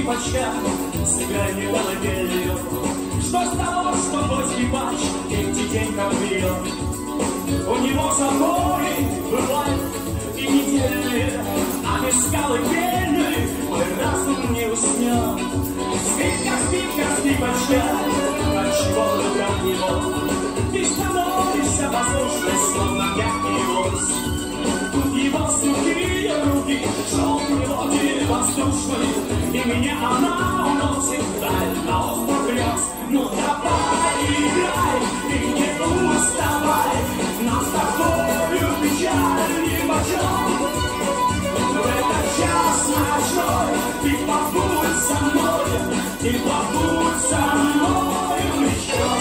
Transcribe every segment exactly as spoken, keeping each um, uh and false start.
скрипачка, сыграй мне колыбелью. Что с того, что твой скрипач тихонько бьет? У него заборы бывают и недельные, а без колыбельной мой разум не уснет. Скрипка, скрипка, скрипачка, отчего рукам его? Ты становишься послушной, словно мягкий лось. Тут его сухие руки, шел мелодии воздушной, и меня она уносит вдаль на остров грез. Ну давай, играй, ты не уставай, нам с тобою печаль нипочем. В этот час ночной ты побудь со мной, ты побудь со мною еще.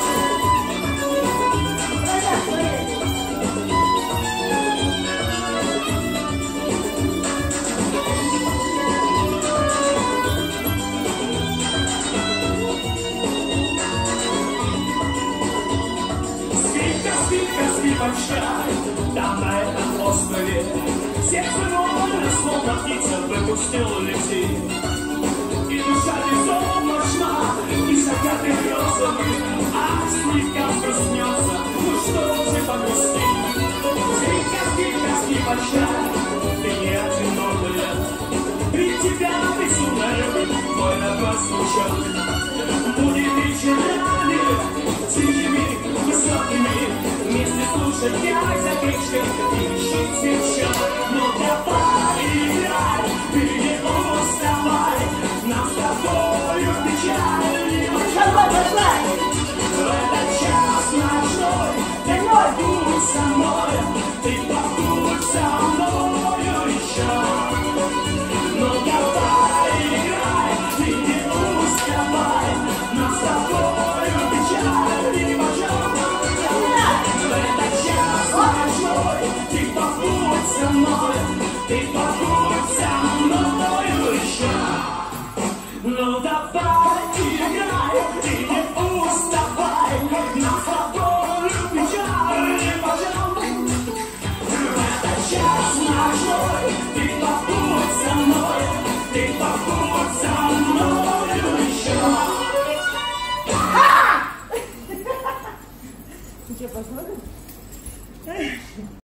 Там на этом острове сердце мое, словно птица, выпустил летит. И душа безоблачна, и закаты грезами, а скрипка проснется, ну что же погрусти? Скрипка, скрипка, скрипачка, ты не одинокая, ведь тебя безумно любит твой родной случай. Будет вечерами, тихими, высокими, вместе слушать пять за печкой и ищи свеча. Ну давай, играй, ты не уставай, нам с тобою печаль не мочай. В этот час ночной ты побудь со мной, ты побудь со мною еще. Ну давай, играй, ты не уставай, нам с тобою печаль не мочай. В этот час ночной ты побудь со мной, ты побудь со мною еще. Ну давай, играй, ты не уставай, нам с тобою печаль не мочай. В этот час ночной ты побудь со мной, ты побудь со мною еще. Ты что, посмотрим?